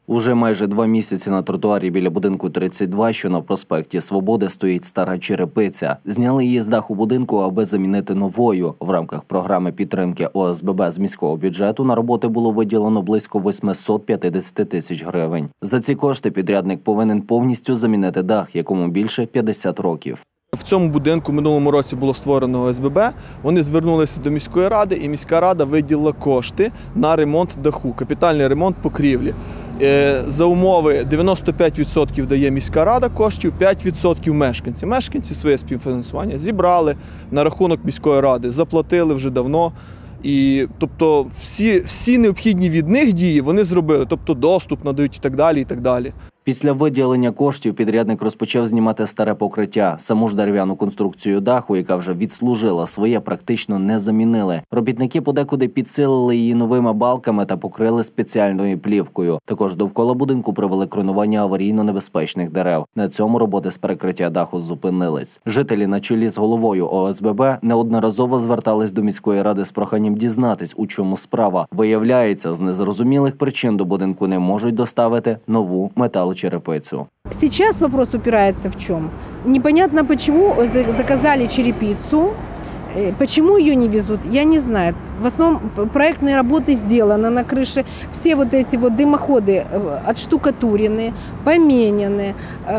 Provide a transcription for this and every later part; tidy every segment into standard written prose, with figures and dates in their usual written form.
Уже майже 2 місяці на тротуарі біля будинку 32, що на проспекті Свободи, стоїть стара черепиця. Зняли її з даху будинку, аби замінити новою. В рамках програми підтримки ОСББ з міського бюджету на роботи було виділено близько 850 тисяч гривень. За ці кошти підрядник повинен повністю замінити дах, якому більше 50 років. В цьому будинку в минулому році було створено ОСББ, вони звернулися до міської ради, і міська рада виділила кошти на ремонт даху, капітальний ремонт покрівлі. За умови 95% дає міська рада коштів, 5% мешканці. Мешканці своє співфінансування зібрали на рахунок міської ради, заплатили вже давно. І, тобто, всі необхідні від них дії вони зробили, тобто доступ надають і так далі, і так далі. Після виділення коштів підрядник розпочав знімати старе покриття. Саму ж дерев'яну конструкцію даху, яка вже відслужила своє, практично не замінили. Робітники подекуди підсилили її новими балками та покрили спеціальною плівкою. Також довкола будинку провели кронування аварійно-небезпечних дерев. На цьому роботи з перекриття даху зупинились. Жителі на чолі з головою ОСББ неодноразово звертались до міської ради з проханням дізнатись, у чому справа. Виявляється, з незрозумілих причин до будинку не можуть доставити нову металочерепицю. Сейчас вопрос упирается в чем? Непонятно, почему заказали черепицу, почему ее не везут, я не знаю. В основном проектные работы сделаны на крыше, все вот эти вот дымоходы отштукатурены, поменены.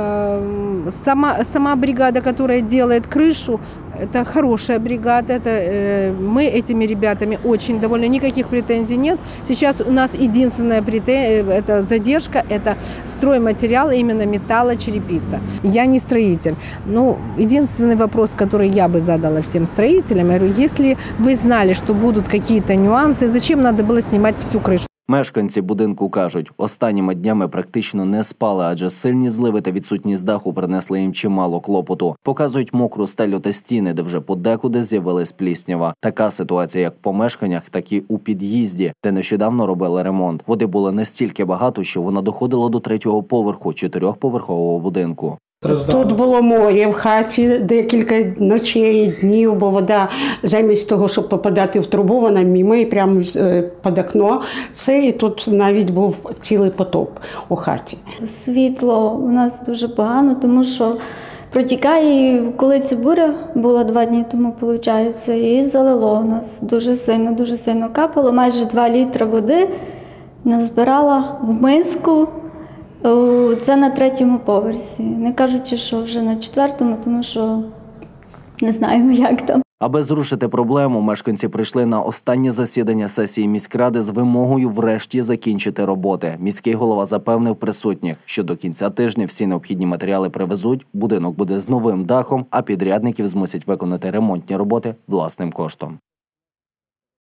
Сама бригада, которая делает крышу, это хорошая бригада, мы этими ребятами очень довольны, никаких претензий нет. Сейчас у нас единственная это задержка, это стройматериал, именно металлочерепица. Я не строитель, но единственный вопрос, который я бы задала всем строителям, я говорю, если вы знали, что будут какие-то нюансы, зачем надо было снимать всю крышу? Мешканці будинку кажуть, останніми днями практично не спали, адже сильні зливи та відсутність даху принесли їм чимало клопоту. Показують мокру стелю та стіни, де вже подекуди з'явилась пліснява. Така ситуація як в помешканнях, так і у під'їзді, де нещодавно робили ремонт. Води було настільки багато, що вона доходила до 3-го поверху 4-поверхового будинку. Тут було море в хаті декілька ночей, днів, бо вода замість того, щоб попадати в трубу, вона мимо і прямо під окно. І тут навіть був цілий потоп у хаті. Світло у нас дуже погано, тому що протікає, коли ця буря була 2 дні тому, виходить, і залило у нас дуже сильно капало. Майже 2 літри води назбирала в миску. Це на 3-му поверсі, не кажучи, що вже на 4-му, тому що не знаємо, як там. Аби зрушити проблему, мешканці прийшли на останнє засідання сесії міськради з вимогою врешті закінчити роботи. Міський голова запевнив присутніх, що до кінця тижня всі необхідні матеріали привезуть, будинок буде з новим дахом, а підрядників змусять виконати ремонтні роботи власним коштом.